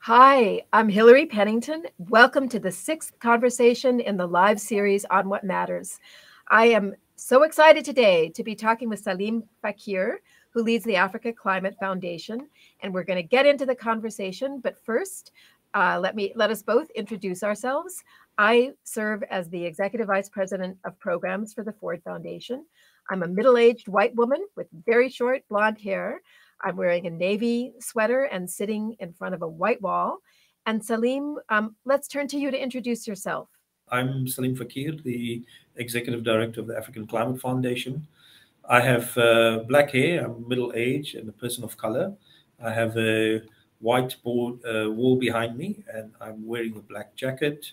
Hi, I'm Hilary Pennington. Welcome to the 6th conversation in the live series on What Matters. I am so excited today to be talking with Saliem Fakir, who leads the Africa Climate Foundation, and we're going to get into the conversation. But first, let us both introduce ourselves. I serve as the Executive Vice President of Programs for the Ford Foundation. I'm a middle-aged white woman with very short blonde hair. I'm wearing a navy sweater and sitting in front of a white wall. And Saliem, let's turn to you to introduce yourself. I'm Saliem Fakir, the Executive Director of the African Climate Foundation. I have black hair, I'm middle-aged and a person of color. I have a white wall behind me and I'm wearing a black jacket.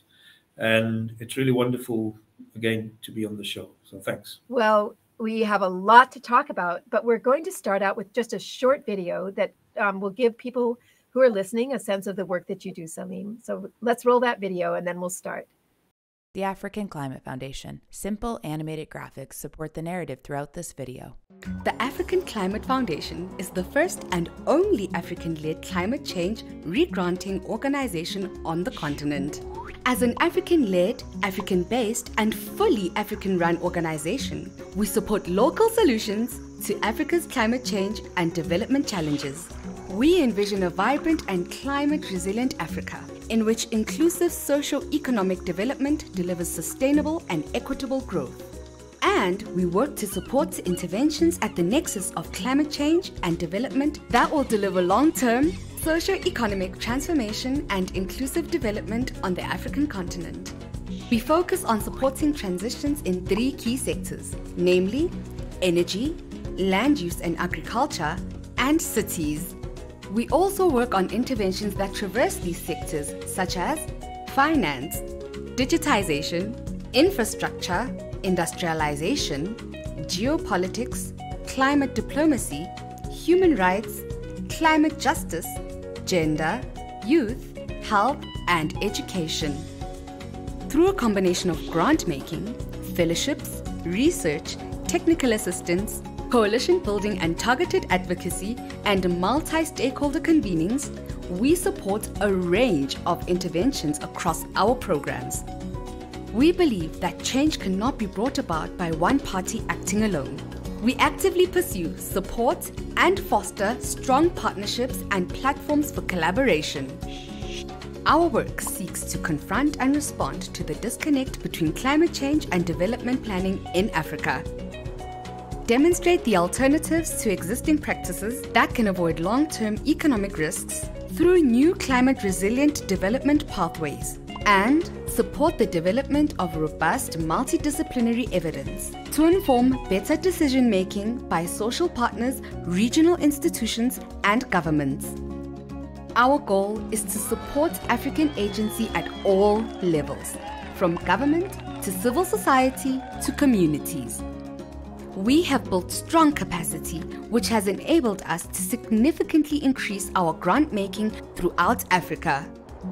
And it's really wonderful, again, to be on the show. So thanks. Well, we have a lot to talk about, but we're going to start out with just a short video that will give people who are listening a sense of the work that you do, Saliem. So let's roll that video and then we'll start. The African Climate Foundation. Simple animated graphics support the narrative throughout this video. The African Climate Foundation is the first and only African-led climate change re-granting organization on the continent. As an African-led, African-based, and fully African-run organization, we support local solutions to Africa's climate change and development challenges. We envision a vibrant and climate-resilient Africa, in which inclusive socio-economic development delivers sustainable and equitable growth. And we work to support interventions at the nexus of climate change and development that will deliver long-term socio-economic transformation and inclusive development on the African continent. We focus on supporting transitions in 3 key sectors, namely energy, land use and agriculture, and cities. We also work on interventions that traverse these sectors, such as finance, digitization, infrastructure, industrialization, geopolitics, climate diplomacy, human rights, climate justice, gender, youth, health, and education. Through a combination of grant-making, fellowships, research, technical assistance, coalition building and targeted advocacy, and multi-stakeholder convenings, we support a range of interventions across our programs. We believe that change cannot be brought about by one party acting alone. We actively pursue, support, and foster strong partnerships and platforms for collaboration. Our work seeks to confront and respond to the disconnect between climate change and development planning in Africa. Demonstrate the alternatives to existing practices that can avoid long-term economic risks through new climate-resilient development pathways, and support the development of robust multidisciplinary evidence to inform better decision-making by social partners, regional institutions, and governments. Our goal is to support African agency at all levels, from government to civil society to communities. We have built strong capacity, which has enabled us to significantly increase our grant making throughout Africa.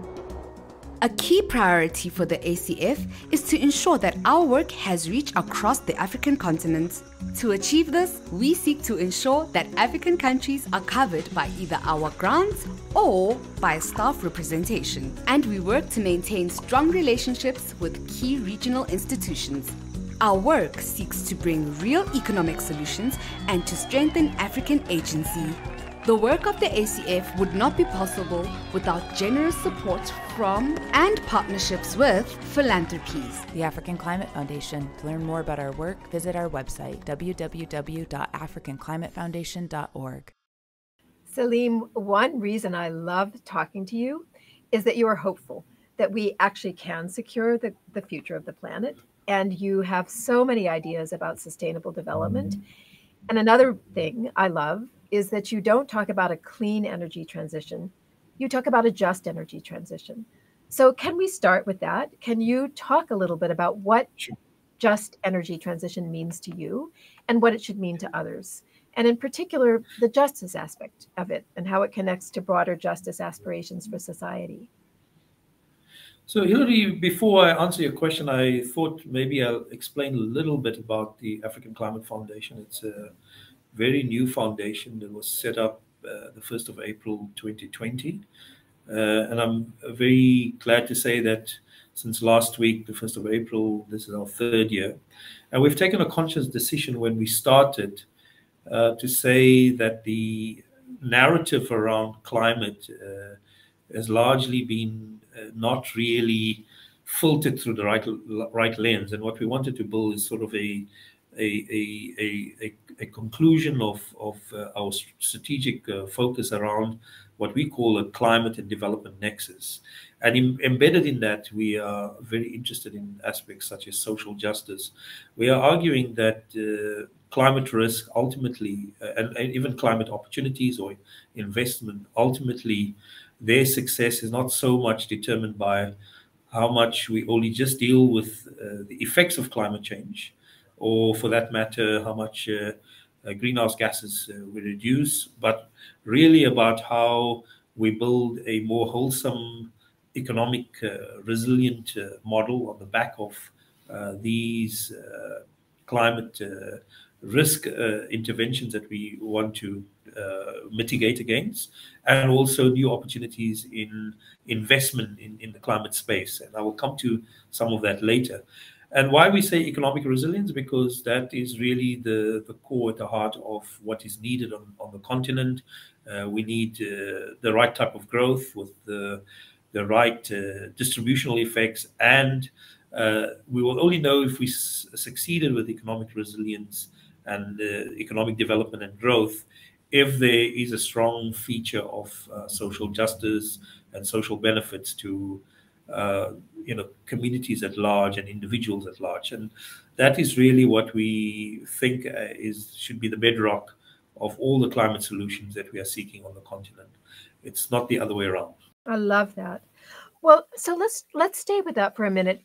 A key priority for the ACF is to ensure that our work has reach across the African continent. To achieve this, we seek to ensure that African countries are covered by either our grants or by staff representation, and we work to maintain strong relationships with key regional institutions. Our work seeks to bring real economic solutions and to strengthen African agency. The work of the ACF would not be possible without generous support from and partnerships with philanthropies. The African Climate Foundation. To learn more about our work, visit our website, www.africanclimatefoundation.org. Saliem, one reason I love talking to you is that you are hopeful that we actually can secure the future of the planet. And you have so many ideas about sustainable development. And another thing I love is that you don't talk about a clean energy transition. You talk about a just energy transition. So can we start with that? Can you talk a little bit about what just energy transition means to you and what it should mean to others? And in particular, the justice aspect of it and how it connects to broader justice aspirations for society. So, Hilary, before I answer your question, I thought maybe I'll explain a little bit about the African Climate Foundation. It's a very new foundation that was set up the 1st of April 2020. And I'm very glad to say that since last week, the 1st of April, this is our 3rd year. And we've taken a conscious decision when we started to say that the narrative around climate has largely been not really filtered through the right lens. And what we wanted to build is sort of a conclusion of our strategic focus around what we call a climate and development nexus. And embedded in that, we are very interested in aspects such as social justice. We are arguing that climate risk ultimately, and even climate opportunities or investment, ultimately, their success is not so much determined by how much we only just deal with the effects of climate change, or for that matter, how much greenhouse gases we reduce, but really about how we build a more wholesome, economic, resilient model on the back of these climate risk interventions that we want to mitigate against, and also new opportunities in investment in the climate space. And I will come to some of that later. And why we say economic resilience, because that is really the core at the heart of what is needed on the continent. We need the right type of growth with the right distributional effects, and we will only know if we succeeded with economic resilience and economic development and growth if there is a strong feature of social justice and social benefits to communities at large and individuals at large. And that is really what we think should be the bedrock of all the climate solutions that we are seeking on the continent. It's not the other way around. I love that. Well, so let's stay with that for a minute.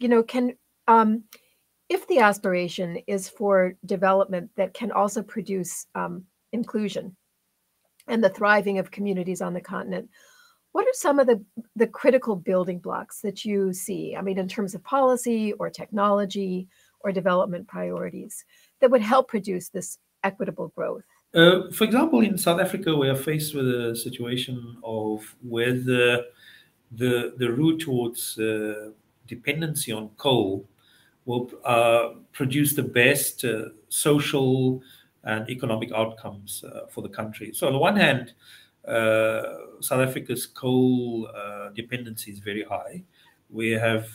If the aspiration is for development that can also produce inclusion and the thriving of communities on the continent, what are some of the critical building blocks that you see? I mean, in terms of policy or technology or development priorities that would help produce this equitable growth? For example, in South Africa, we are faced with a situation of where the route towards dependency on coal will produce the best social and economic outcomes for the country. So on the one hand, South Africa's coal dependency is very high. We have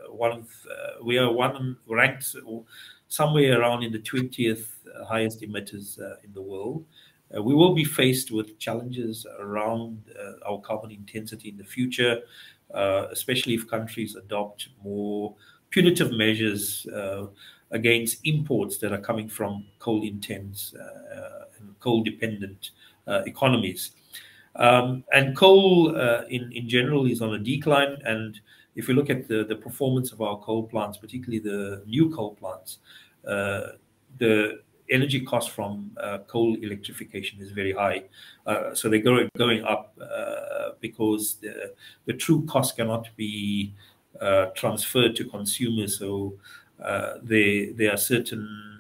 we are ranked somewhere around in the 20th highest emitters in the world. We will be faced with challenges around our carbon intensity in the future, especially if countries adopt more punitive measures against imports that are coming from coal-intense and coal-dependent economies. And coal, in general, is on a decline. And if you look at the performance of our coal plants, particularly the new coal plants, the energy cost from coal electrification is very high. So they're going up because the true cost cannot be transferred to consumers. So there are certain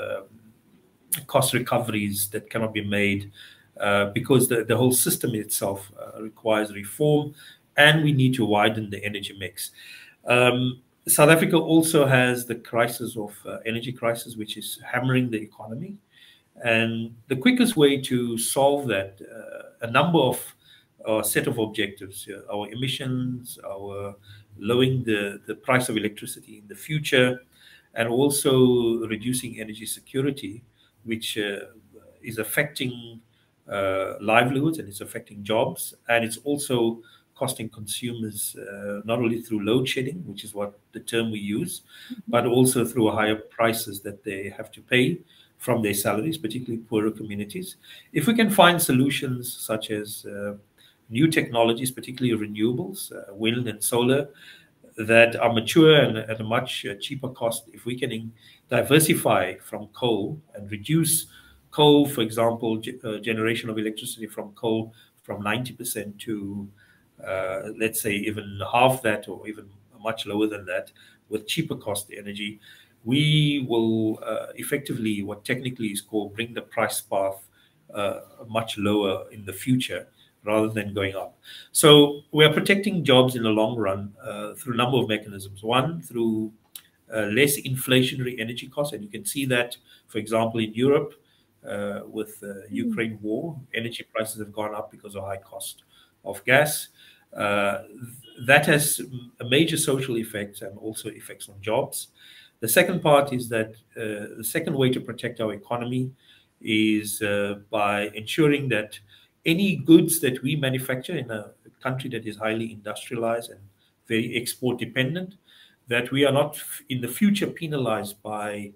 cost recoveries that cannot be made because the whole system itself requires reform, and we need to widen the energy mix. South Africa also has the crisis of energy crisis, which is hammering the economy. And the quickest way to solve that, a number of set of objectives, our emissions, our lowering the price of electricity in the future, and also reducing energy security, which is affecting livelihoods, and it's affecting jobs, and it's also costing consumers not only through load shedding, which is what the term we use, but also through higher prices that they have to pay from their salaries, particularly poorer communities. If we can find solutions such as new technologies, particularly renewables, wind and solar, that are mature and at a much cheaper cost, if we can diversify from coal and reduce coal, for example, generation of electricity from coal from 90% to, let's say, even half that or even much lower than that, with cheaper cost energy, we will effectively, what technically is called, bring the price path much lower in the future, rather than going up. So we are protecting jobs in the long run through a number of mechanisms. One, through less inflationary energy costs, and you can see that, for example, in Europe with the Ukraine war, energy prices have gone up because of high cost of gas. That has a major social effect and also effects on jobs. The second part is that the second way to protect our economy is by ensuring that any goods that we manufacture in a country that is highly industrialized and very export dependent, that we are not in the future penalized by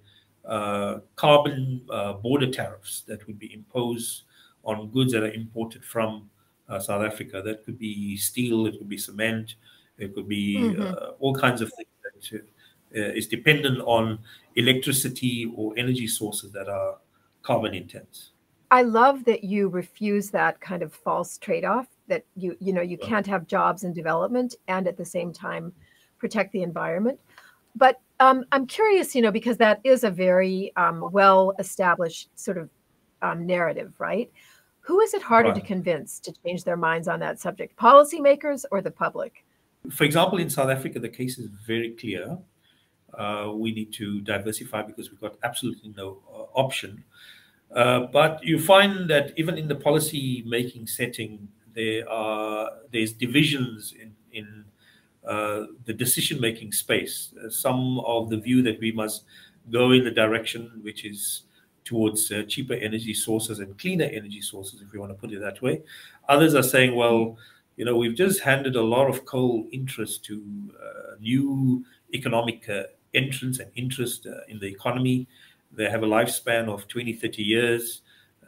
carbon border tariffs that would be imposed on goods that are imported from South Africa. That could be steel, it could be cement, it could be all kinds of things that is dependent on electricity or energy sources that are carbon intense. I love that you refuse that kind of false trade-off, that you can't have jobs and development and at the same time protect the environment. But I'm curious, because that is a very well-established sort of narrative, right? Who is it harder to convince to change their minds on that subject, policymakers or the public? For example, in South Africa, the case is very clear. We need to diversify because we've got absolutely no option. But you find that even in the policy making setting, there's divisions in the decision making space. Some of the view that we must go in the direction which is towards cheaper energy sources and cleaner energy sources, if you want to put it that way. Others are saying, well, we've just handed a lot of coal interest to new economic entrants and interest in the economy. They have a lifespan of 20, 30 years.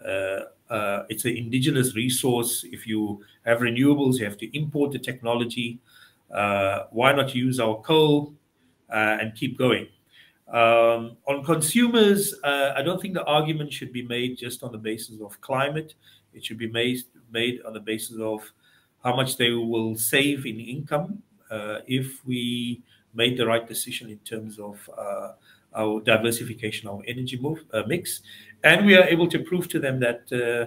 It's an indigenous resource. If you have renewables, you have to import the technology. Why not use our coal and keep going? On consumers, I don't think the argument should be made just on the basis of climate. It should be made on the basis of how much they will save in income if we made the right decision in terms of our diversification, our energy mix. And we are able to prove to them that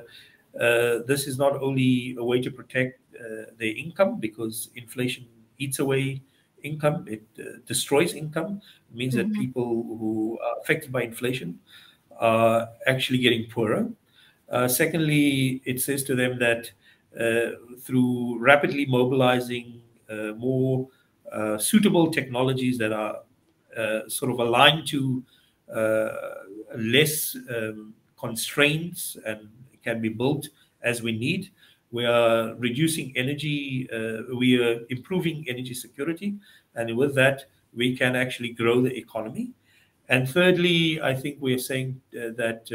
this is not only a way to protect their income, because inflation eats away income, it destroys income. It means that people who are affected by inflation are actually getting poorer. Secondly, it says to them that through rapidly mobilizing more suitable technologies that are sort of aligned to less constraints and can be built as we need, we are reducing energy, we are improving energy security, and with that, we can actually grow the economy. And thirdly, I think we are saying that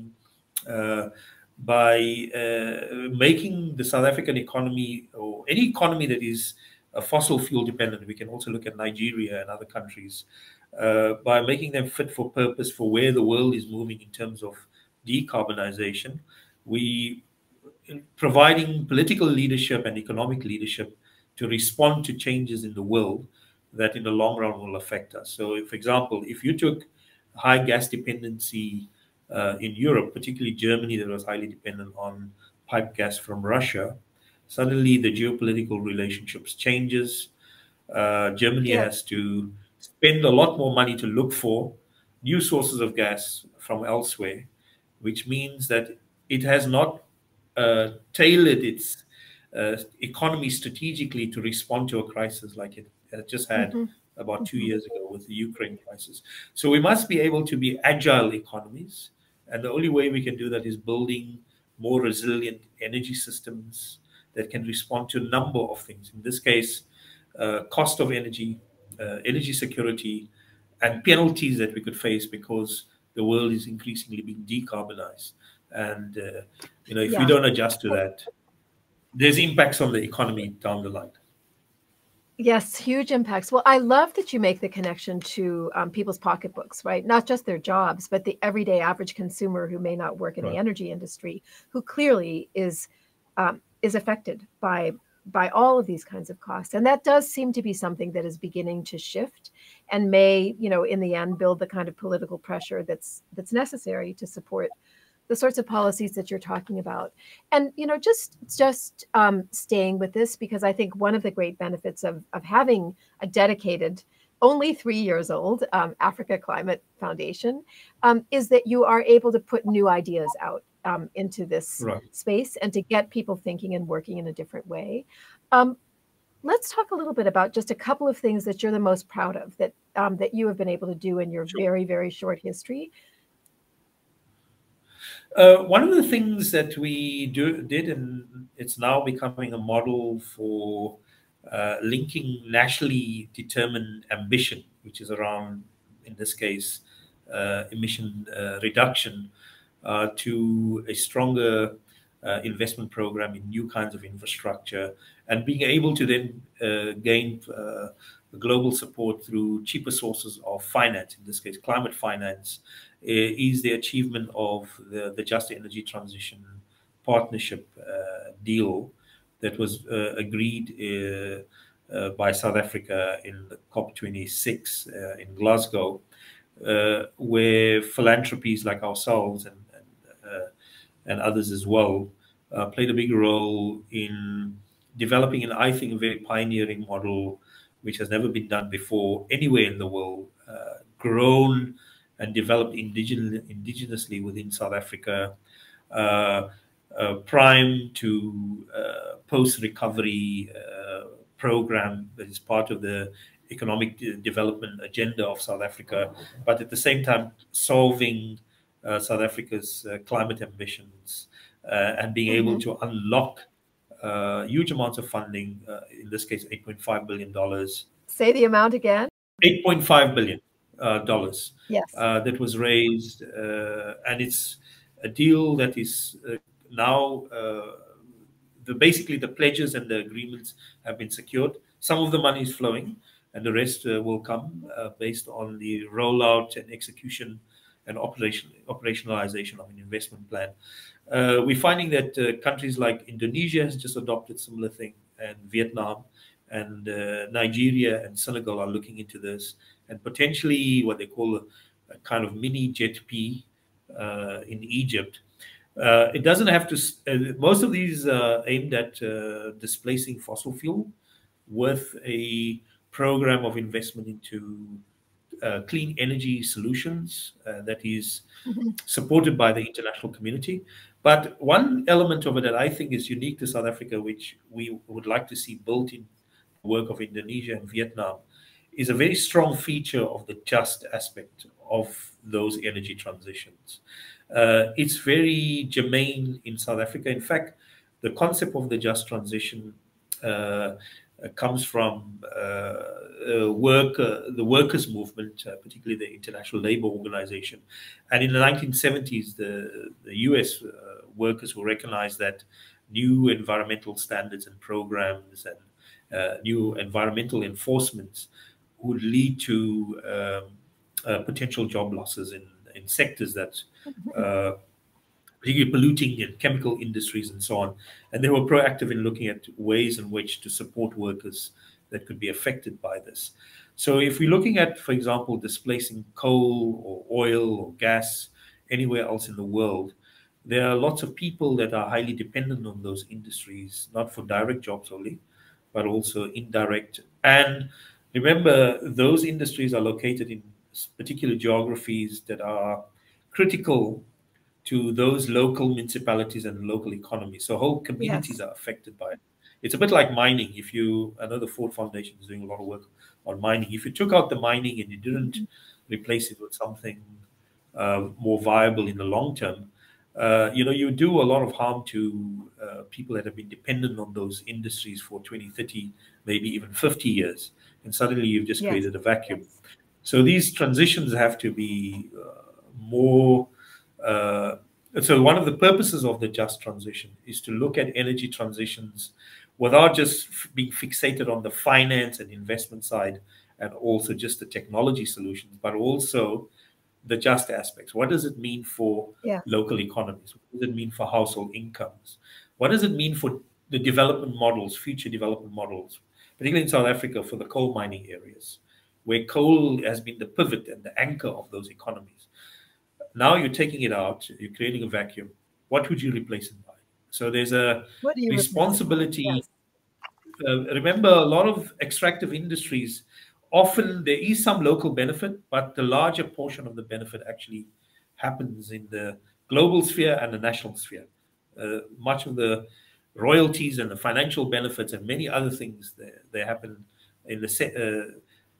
by making the South African economy, or any economy that is fossil fuel dependent, we can also look at Nigeria and other countries, by making them fit for purpose for where the world is moving in terms of decarbonization, we providing political leadership and economic leadership to respond to changes in the world that in the long run will affect us. So, for example, if you took high gas dependency in Europe, particularly Germany, that was highly dependent on pipe gas from Russia, suddenly the geopolitical relationships changes. Germany has to spend a lot more money to look for new sources of gas from elsewhere, which means that it has not tailored its economy strategically to respond to a crisis like it just had about 2 years ago with the Ukraine crisis. So we must be able to be agile economies. And the only way we can do that is building more resilient energy systems that can respond to a number of things. In this case, cost of energy, energy security, and penalties that we could face because the world is increasingly being decarbonized. And, if we don't adjust to that, there's impacts on the economy down the line. Yes, huge impacts. Well, I love that you make the connection to people's pocketbooks, right? Not just their jobs, but the everyday average consumer who may not work in the energy industry, who clearly is affected by all of these kinds of costs. And that does seem to be something that is beginning to shift and may, in the end, build the kind of political pressure that's necessary to support the sorts of policies that you're talking about. And, just staying with this, because I think one of the great benefits of having a dedicated, only 3 years old Africa Climate Foundation is that you are able to put new ideas out into this space and to get people thinking and working in a different way. Let's talk a little bit about just a couple of things that you're the most proud of that you have been able to do in your very, very short history. One of the things that we did, and it's now becoming a model for linking nationally determined ambition, which is around, in this case, emission reduction, to a stronger investment program in new kinds of infrastructure, and being able to then gain global support through cheaper sources of finance, in this case climate finance, is the achievement of the Just Energy Transition Partnership deal that was agreed by South Africa in the COP26 in Glasgow, where philanthropies like ourselves and others as well played a big role in developing, and I think a very pioneering model which has never been done before anywhere in the world, grown and developed indigenously within South Africa, primed to post-recovery program that is part of the economic development agenda of South Africa, but at the same time solving South Africa's climate ambitions and being able to unlock huge amounts of funding, in this case, $8.5 billion. Say the amount again. $8.5 billion. Yes. That was raised, and it's a deal that is now basically the pledges and the agreements have been secured. Some of the money is flowing, and the rest will come based on the rollout and execution and operationalization of an investment plan. We're finding that countries like Indonesia has just adopted similar thing, and Vietnam and Nigeria and Senegal are looking into this, and potentially what they call a kind of mini JETP in Egypt. It doesn't have to, most of these are aimed at displacing fossil fuel with a program of investment into clean energy solutions that is supported by the international community. But one element of it that I think is unique to South Africa, which we would like to see built in the work of Indonesia and Vietnam, is a very strong feature of the just aspect of those energy transitions. It's very germane in South Africa. In fact, the concept of the just transition comes from the workers' movement, particularly the International Labour Organization. And in the 1970s, the US workers will recognize that new environmental standards and programs and new environmental enforcements would lead to potential job losses in sectors that particularly polluting and chemical industries and so on. And they were proactive in looking at ways in which to support workers that could be affected by this. So if we're looking at, for example, displacing coal or oil or gas anywhere else in the world, there are lots of people that are highly dependent on those industries, not for direct jobs only, but also indirect. And remember, those industries are located in particular geographies that are critical to those local municipalities and local economies. So whole communities are affected by it. It's a bit like mining. I know the Ford Foundation is doing a lot of work on mining. If you took out the mining and you didn't replace it with something more viable in the long term, you do a lot of harm to people that have been dependent on those industries for 20, 30, maybe even 50 years. And suddenly you've just created a vacuum. So these transitions have to be more... So one of the purposes of the just transition is to look at energy transitions without just being fixated on the finance and investment side and also just the technology solutions, but also the just aspects. What does it mean for local economies? What does it mean for household incomes? What does it mean for the development models, future development models, particularly in South Africa for the coal mining areas, where coal has been the pivot and the anchor of those economies? Now you're taking it out, you're creating a vacuum. What would you replace it by? So there's a What do you replace it by? responsibility. Yes. Remember, a lot of extractive industries, often there is some local benefit, but the larger portion of the benefit actually happens in the global sphere and the national sphere. Much of the royalties and the financial benefits and many other things, they happen in the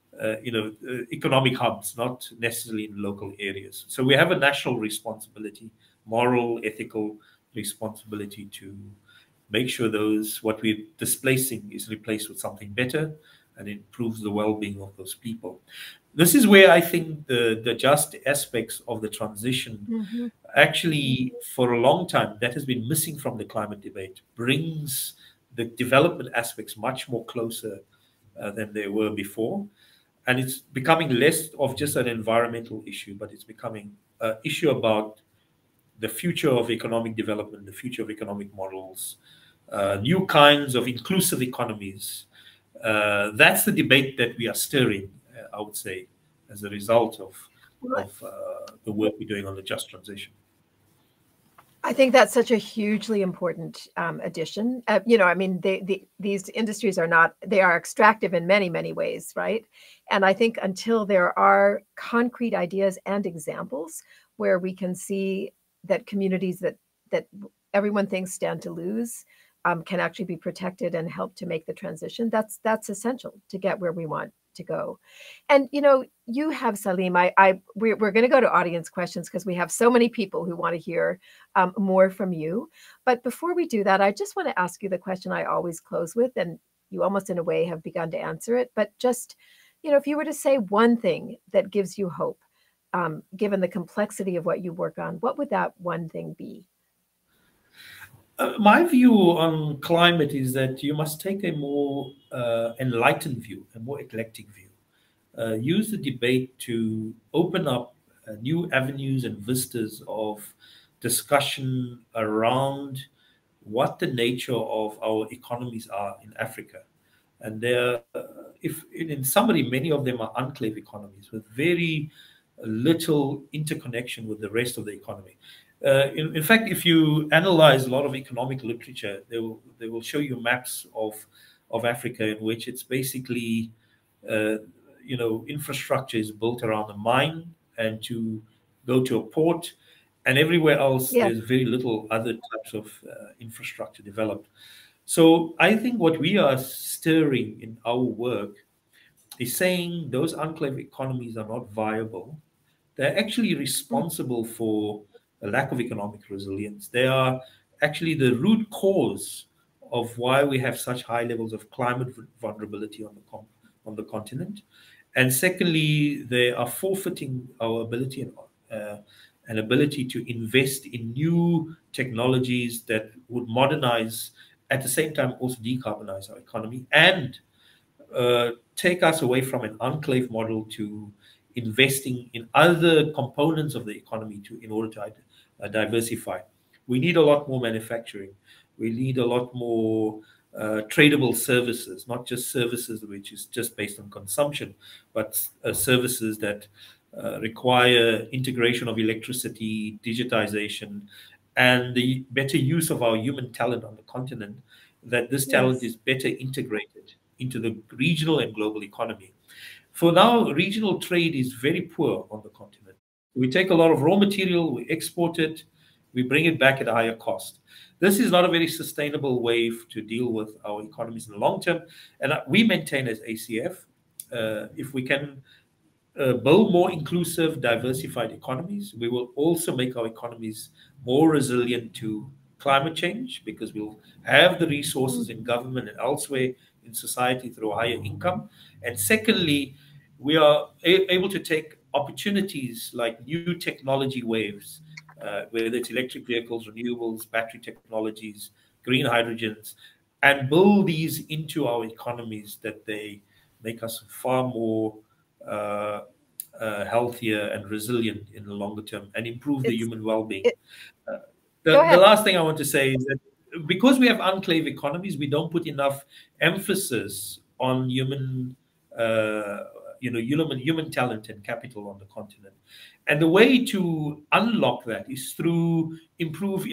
economic hubs, not necessarily in local areas. So we have a national responsibility, moral, ethical responsibility to make sure what we're displacing is replaced with something better and improves the well-being of those people. This is where I think the just aspects of the transition actually, for a long time, that has been missing from the climate debate, brings the development aspects much more closer than they were before. And it's becoming less of just an environmental issue, but it's becoming an issue about the future of economic development, the future of economic models, new kinds of inclusive economies. That's the debate that we are stirring, I would say, as a result of the work we're doing on the just transition. I think that's such a hugely important addition. These industries they are extractive in many, many ways, right? And I think until there are concrete ideas and examples where we can see that communities that everyone thinks stand to lose can actually be protected and help to make the transition, that's essential to get where we want to go. And you have, Saliem, we're going to go to audience questions because we have so many people who want to hear more from you. But before we do that, I just want to ask you the question I always close with, and you almost in a way have begun to answer it. But just, if you were to say one thing that gives you hope, given the complexity of what you work on, what would that one thing be? My view on climate is that you must take a more enlightened view, a more eclectic view. Use the debate to open up new avenues and vistas of discussion around what the nature of our economies are in Africa. And in summary, many of them are enclave economies with very little interconnection with the rest of the economy. In fact, if you analyze a lot of economic literature, they will show you maps of Africa in which it's basically, infrastructure is built around a mine and to go to a port, and everywhere else there's very little other types of infrastructure developed. So I think what we are stirring in our work is saying those enclave economies are not viable. They're actually responsible for a lack of economic resilience. They are actually the root cause of why we have such high levels of climate vulnerability on the continent. And secondly, they are forfeiting our ability and ability to invest in new technologies that would modernize, at the same time also decarbonize our economy and take us away from an enclave model to investing in other components of the economy in order to diversify. We need a lot more manufacturing. We need a lot more tradable services, not just services which is just based on consumption, but services that require integration of electricity, digitization, and the better use of our human talent on the continent, that this talent is better integrated into the regional and global economy. For now, regional trade is very poor on the continent. We take a lot of raw material, we export it, we bring it back at a higher cost. This is not a very sustainable way to deal with our economies in the long term. And we maintain as ACF, if we can build more inclusive, diversified economies, we will also make our economies more resilient to climate change, because we'll have the resources in government and elsewhere in society through a higher income. And secondly, we are able to take opportunities like new technology waves, whether it's electric vehicles, renewables, battery technologies, green hydrogens, and build these into our economies that they make us far more healthier and resilient in the longer term and improve the human well-being. The last thing I want to say is that because we have enclave economies, we don't put enough emphasis on human human talent and capital on the continent. And the way to unlock that is through improved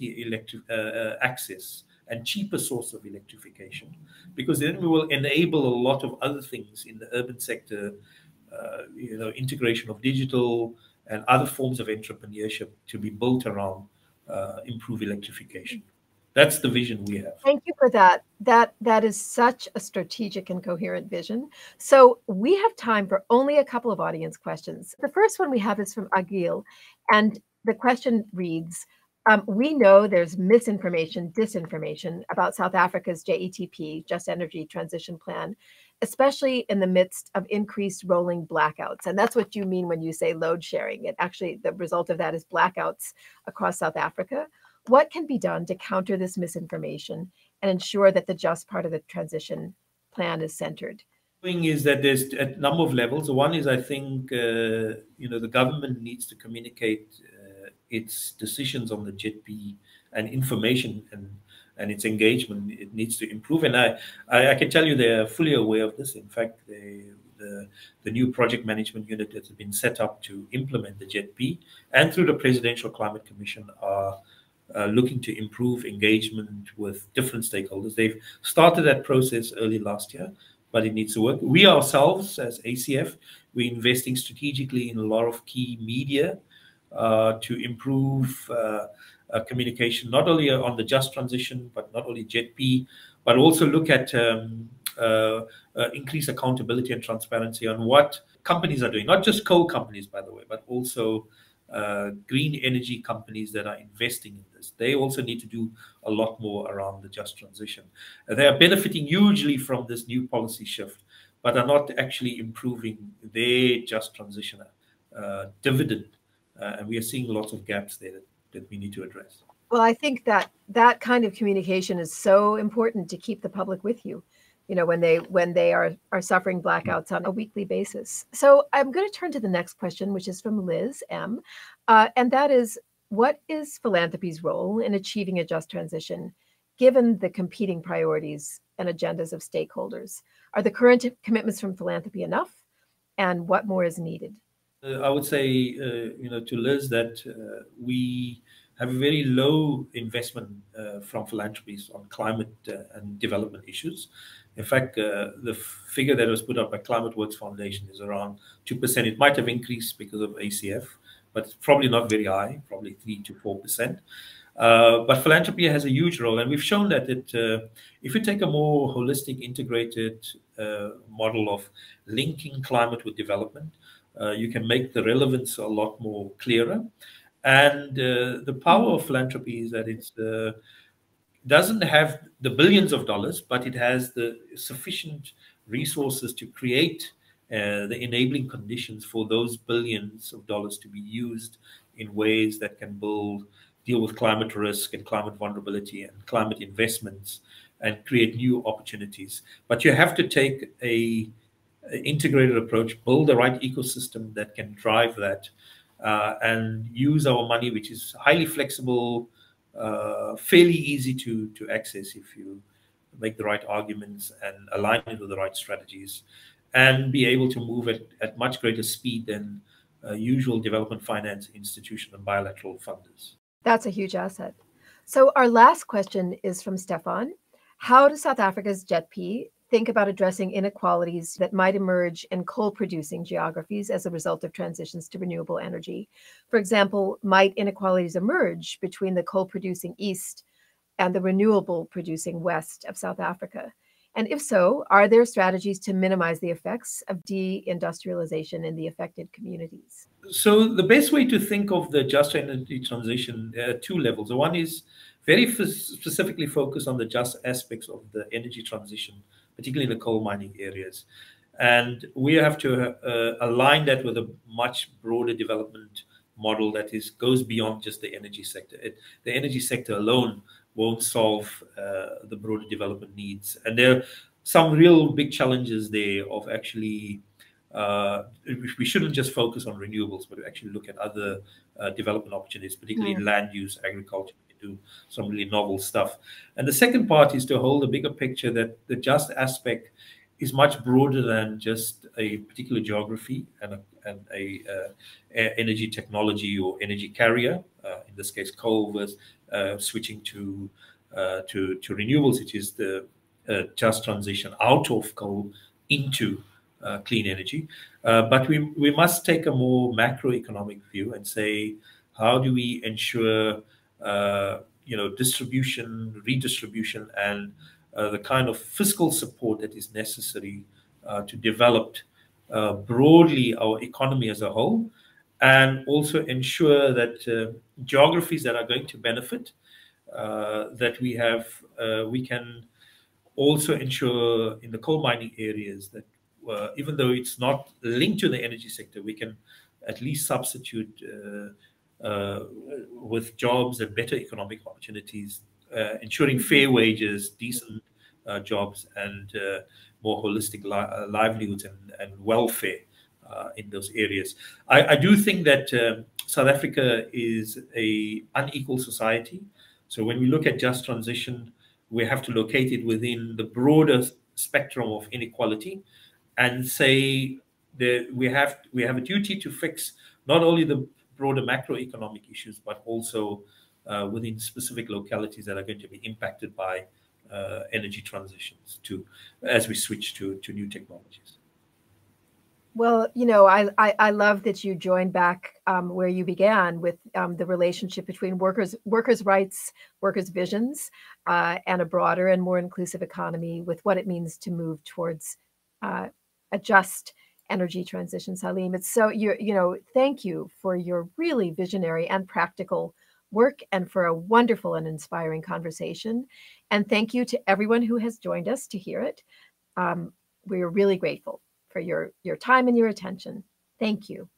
access and cheaper source of electrification, because then we will enable a lot of other things in the urban sector, integration of digital and other forms of entrepreneurship to be built around improved electrification. That's the vision we have. Thank you for that. That is such a strategic and coherent vision. So we have time for only a couple of audience questions. The first one we have is from Agil, and the question reads, we know there's misinformation, disinformation about South Africa's JETP, Just Energy Transition Plan, especially in the midst of increased rolling blackouts. And that's what you mean when you say load sharing. It actually, the result of that is blackouts across South Africa. What can be done to counter this misinformation and ensure that the just part of the transition plan is centered? The thing is that there's a number of levels. One is, I think, the government needs to communicate its decisions on the JETP and information and its engagement. It needs to improve. And I can tell you they're fully aware of this. In fact, the new project management unit that has been set up to implement the JETP and through the Presidential Climate Commission are looking to improve engagement with different stakeholders. They've started that process early last year, but it needs to work. We ourselves, as ACF, we're investing strategically in a lot of key media to improve communication, not only on the just transition, but not only JETP, but also look at increase accountability and transparency on what companies are doing, not just coal companies, by the way, but also green energy companies that are investing in this. They also need to do a lot more around the just transition. They are benefiting hugely from this new policy shift, but are not actually improving their just transition dividend. And we are seeing lots of gaps there that we need to address. Well, I think that kind of communication is so important to keep the public with you, when they are suffering blackouts on a weekly basis. So I'm going to turn to the next question, which is from Liz M. And that is, what is philanthropy's role in achieving a just transition, given the competing priorities and agendas of stakeholders? Are the current commitments from philanthropy enough? And what more is needed? I would say, to Liz, that we have a very low investment from philanthropies on climate and development issues. In fact, the figure that was put up by Climate Works Foundation is around 2%. It might have increased because of ACF, but it's probably not very high, probably 3 to 4%. But philanthropy has a huge role, and we've shown that if you take a more holistic, integrated model of linking climate with development, you can make the relevance a lot more clearer. And the power of philanthropy is that it doesn't have the billions of dollars, but it has the sufficient resources to create the enabling conditions for those billions of dollars to be used in ways that can deal with climate risk and climate vulnerability and climate investments and create new opportunities. But you have to take an integrated approach, build the right ecosystem that can drive that, and use our money, which is highly flexible, fairly easy to access if you make the right arguments and align it with the right strategies, and be able to move at much greater speed than usual development finance institution and bilateral funders. That's a huge asset. So our last question is from Stefan. How does South Africa's JETP think about addressing inequalities that might emerge in coal-producing geographies as a result of transitions to renewable energy? For example, might inequalities emerge between the coal-producing east and the renewable-producing west of South Africa? And if so, are there strategies to minimize the effects of deindustrialization in the affected communities? So the best way to think of the just energy transition, two levels. One is very specifically focused on the just aspects of the energy transition, particularly in the coal mining areas. And we have to align that with a much broader development model that goes beyond just the energy sector. The energy sector alone won't solve the broader development needs. And there are some real big challenges there of actually, we shouldn't just focus on renewables, but actually look at other development opportunities, particularly in land use, agriculture. Do some really novel stuff. And the second part is to hold a bigger picture that the just aspect is much broader than just a particular geography and a energy technology or energy carrier. In this case, coal was switching to renewables, which is the just transition out of coal into clean energy. But we must take a more macroeconomic view and say, how do we ensure distribution, redistribution, and the kind of fiscal support that is necessary to develop broadly our economy as a whole, and also ensure that geographies that are going to benefit, that we can also ensure in the coal mining areas that even though it's not linked to the energy sector, we can at least substitute with jobs and better economic opportunities, ensuring fair wages, decent jobs, and more holistic livelihoods and welfare in those areas. I do think that South Africa is an unequal society. So when we look at just transition, we have to locate it within the broader spectrum of inequality and say that we have a duty to fix not only the broader macroeconomic issues, but also within specific localities that are going to be impacted by energy transitions as we switch to new technologies. Well, I love that you joined back where you began with the relationship between workers' rights, workers' visions, and a broader and more inclusive economy with what it means to move towards a just energy transition. Saliem, it's so thank you for your really visionary and practical work and for a wonderful and inspiring conversation. And thank you to everyone who has joined us to hear it. We're really grateful for your time and your attention. Thank you.